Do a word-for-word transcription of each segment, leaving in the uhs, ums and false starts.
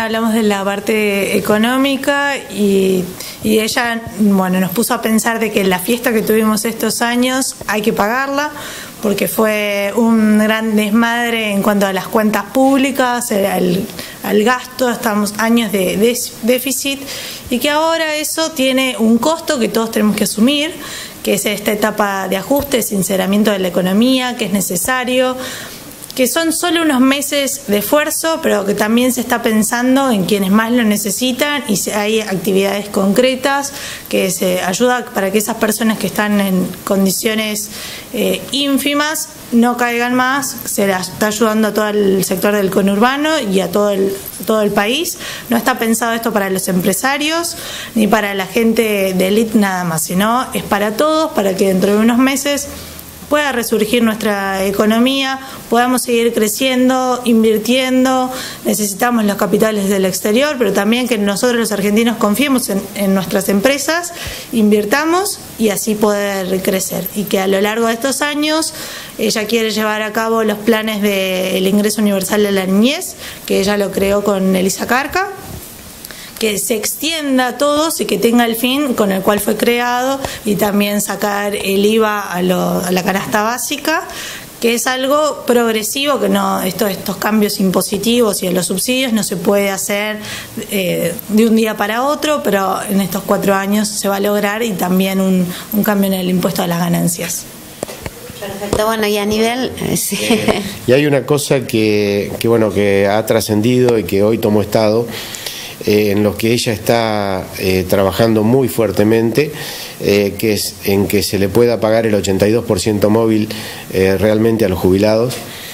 hablamos de la parte económica y, y ella, bueno, nos puso a pensar de que la fiesta que tuvimos estos años hay que pagarla, porque fue un gran desmadre en cuanto a las cuentas públicas, al, al gasto, estamos años de, de déficit, y que ahora eso tiene un costo que todos tenemos que asumir, que es esta etapa de ajuste, sinceramiento de la economía, que es necesario, que son solo unos meses de esfuerzo, pero que también se está pensando en quienes más lo necesitan y hay actividades concretas que se ayuda para que esas personas que están en condiciones eh, ínfimas no caigan más. Se las está ayudando a todo el sector del conurbano y a todo el, todo el país. No está pensado esto para los empresarios ni para la gente de élite nada más, sino es para todos, para que dentro de unos meses pueda resurgir nuestra economía, podamos seguir creciendo, invirtiendo. Necesitamos los capitales del exterior, pero también que nosotros los argentinos confiemos en, en nuestras empresas, invirtamos y así poder crecer. Y que a lo largo de estos años ella quiere llevar a cabo los planes del ingreso universal de la niñez, que ella lo creó con Elisa Carca, que se extienda a todos y que tenga el fin con el cual fue creado, y también sacar el I V A a, lo, a la canasta básica, que es algo progresivo, que no estos, estos cambios impositivos y en los subsidios no se puede hacer eh, de un día para otro, pero en estos cuatro años se va a lograr, y también un, un cambio en el impuesto a las ganancias. Perfecto, bueno, y a nivel... Sí. Y hay una cosa que, que, bueno, que ha trascendido y que hoy tomó estado, Eh, en lo que ella está eh, trabajando muy fuertemente, eh, que es en que se le pueda pagar el ochenta y dos por ciento móvil eh, realmente a los jubilados,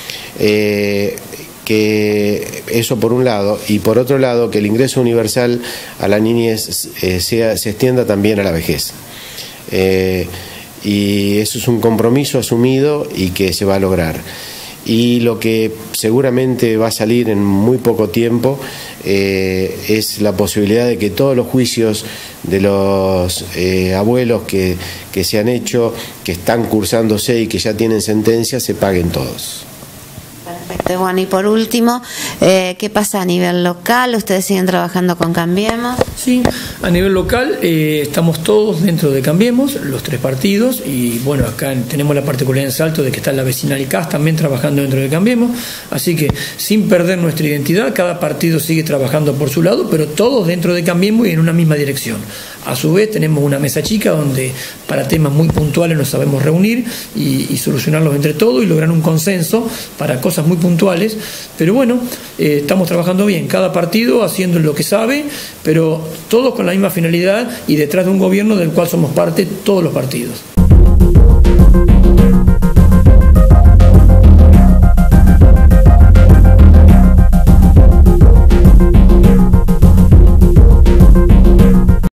eh, que eso por un lado, y por otro lado que el ingreso universal a la niñez eh, sea, se extienda también a la vejez. Eh, y eso es un compromiso asumido y que se va a lograr. Y lo que seguramente va a salir en muy poco tiempo eh, es la posibilidad de que todos los juicios de los eh, abuelos que, que se han hecho, que están cursándose y que ya tienen sentencia, se paguen todos. Perfecto, bueno, y por último, eh, ¿qué pasa a nivel local? ¿Ustedes siguen trabajando con Cambiemos? Sí, a nivel local eh, estamos todos dentro de Cambiemos, los tres partidos, y bueno, acá tenemos la particularidad en Salto de que está la vecinal C A S también trabajando dentro de Cambiemos, así que sin perder nuestra identidad, cada partido sigue trabajando por su lado, pero todos dentro de Cambiemos y en una misma dirección. A su vez tenemos una mesa chica donde para temas muy puntuales nos sabemos reunir y, y solucionarlos entre todos y lograr un consenso para cosas muy puntuales, pero bueno, eh, estamos trabajando bien, cada partido haciendo lo que sabe, pero todos con la misma finalidad y detrás de un gobierno del cual somos parte todos los partidos.